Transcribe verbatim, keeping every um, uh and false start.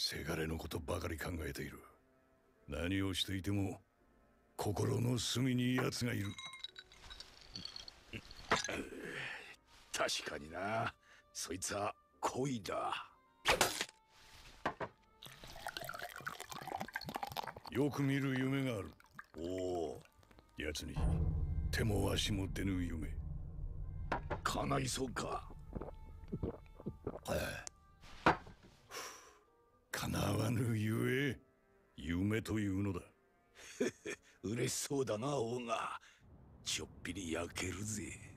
せがれのことばかり考えている。何をしていても心の隅に奴がいる。 確かにな、そいつは恋だ。 よく見る夢がある。 おお、 奴に手も足も出ぬ夢。 叶いそうか。 叶わぬゆえ夢というのだ。 嬉しそうだな、王が。ちょっぴり焼けるぜ。